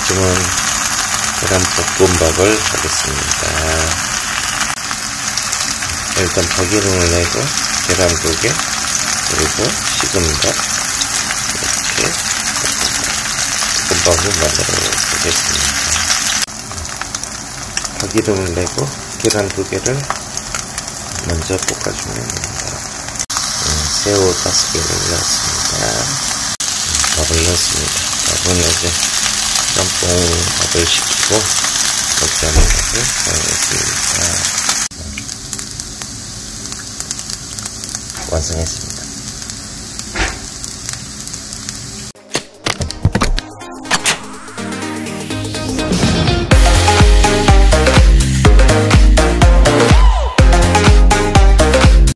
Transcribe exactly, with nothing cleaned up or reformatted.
지금은 계란볶음밥을 하겠습니다. 일단 파기름을 내고 계란 두 개, 그리고 식은 밥, 이렇게 볶음밥을 만들어 보겠습니다. 파기름을 내고 계란 두 개를 먼저 볶아주면 됩니다. 음, 새우 다섯 개를 넣었습니다. 밥을 넣었습니다. 밥은 이제 짬뽕 밥을 시키고 먹자는 밥을 사용했습니다. 완성했습니다.